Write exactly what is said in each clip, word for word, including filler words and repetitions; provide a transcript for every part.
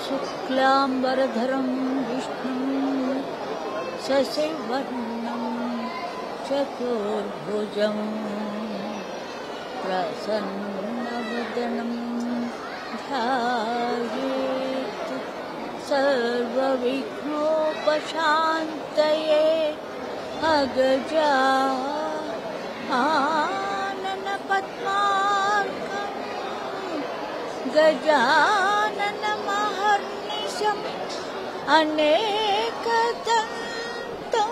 शुक्लांबरधरं विष्णुं शशिवर्णं चतुर्भुजं प्रसन्नवदनं ध्यायेत् सर्वविघ्नोपशान्तये अगजा आननपद्मार्कं गजाननमहर्निशम् अनेकदन्तं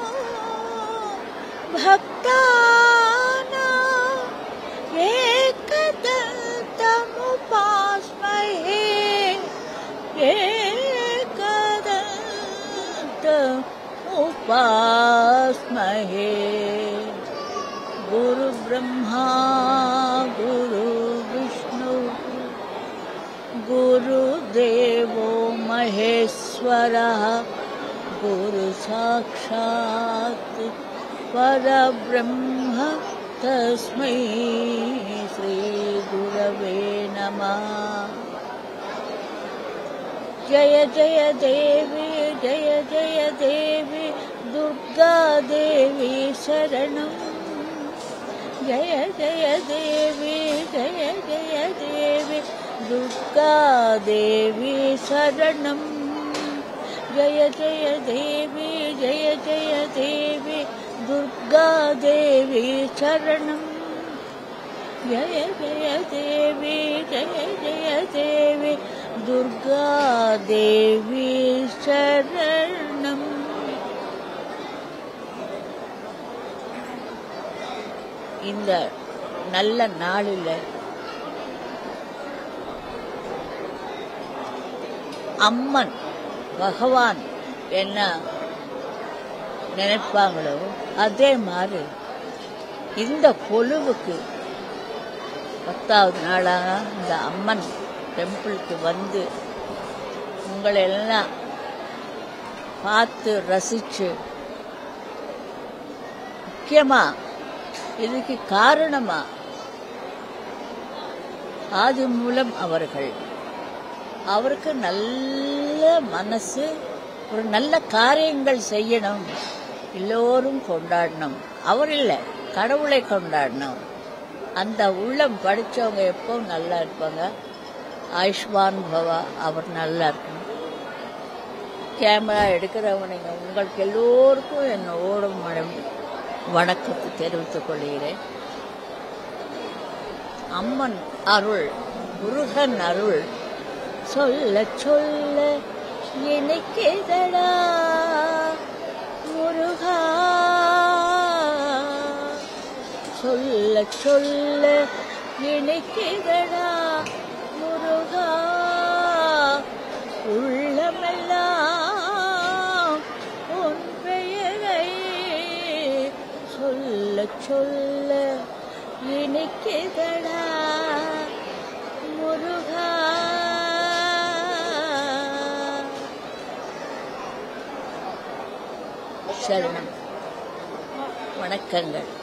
भक्तानां एकदन्तमुपास्महे एकदन्तमुपास्महे। गुरु ब्रह्मा गुरु विष्णु गुरुदेवो महेश्वरः गुरु साक्षात् परब्रह्म तस्मै श्री गुरवे नमः। जय जय देवी जय जय देवी दुर्गा देवी शरणं। जय जय देवी जय जय देवी दुर्गा देवी शरणं। जय जय देवी जय जय देवी दुर्गा देवी शरणं। जय जय देवी जय जय देवी दुर्गा देवी शरणं। இந்த நல்ல நாளில் அம்மன் பகவான் என்ன நினைப்பாங்களோ அதே மாதிரி இந்த கொலுவுக்கு பத்தாவது நாளாக இந்த அம்மன் டெம்பிளுக்கு வந்து உங்களை எல்லாம் பார்த்து ரசித்து முக்கியமாக இதுக்கு காரணமா ஆதி மூலம் அவர்கள் அவருக்கு நல்ல மனசு ஒரு நல்ல காரியங்கள் செய்யணும் எல்லோரும் கொண்டாடணும் அவர் இல்லை கடவுளை கொண்டாடணும் அந்த உள்ளம் படித்தவங்க எப்பவும் நல்லா இருப்பாங்க. ஆயுஷ்மான் பவா அவர் நல்லா இருக்கணும். கேமரா எடுக்கிறவங்க உங்களுக்கு எல்லோருக்கும் என்னோட மனம் வணக்கத்தை தெரிவித்துக் கொள்கிறேன். அம்மன் அருள் முருகன் அருள் சொல்ல சொல்ல இணைக்குதடா முருகா. சொல்ல சொல்ல இணைக்குதடா முருகா. உள்ளமெல்லாம் உன் பெயரை சொல்ல சொல்ல இணைக்குதடா முருகா. சரணம். வணக்கங்கள்.